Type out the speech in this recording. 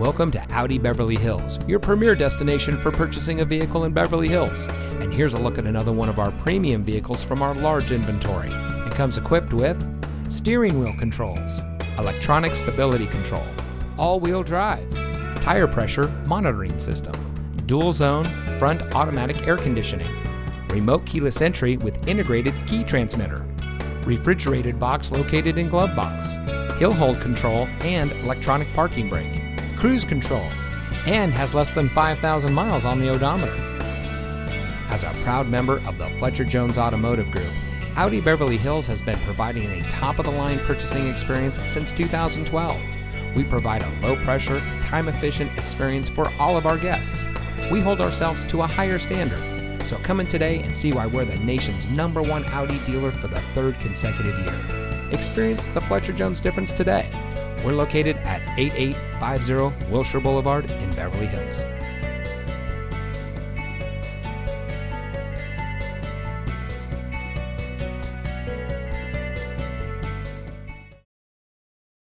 Welcome to Audi Beverly Hills, your premier destination for purchasing a vehicle in Beverly Hills. And here's a look at another one of our premium vehicles from our large inventory. It comes equipped with steering wheel controls, electronic stability control, all-wheel drive, tire pressure monitoring system, dual zone front automatic air conditioning, remote keyless entry with integrated key transmitter, refrigerated box located in glove box, hill hold control and electronic parking brake, cruise control, and has less than 5,000 miles on the odometer. As a proud member of the Fletcher Jones Automotive Group, Audi Beverly Hills has been providing a top-of-the-line purchasing experience since 2012. We provide a low-pressure, time-efficient experience for all of our guests. We hold ourselves to a higher standard. So come in today and see why we're the nation's #1 Audi dealer for the 3rd consecutive year. Experience the Fletcher Jones difference today. We're located at 8850 Wilshire Boulevard in Beverly Hills.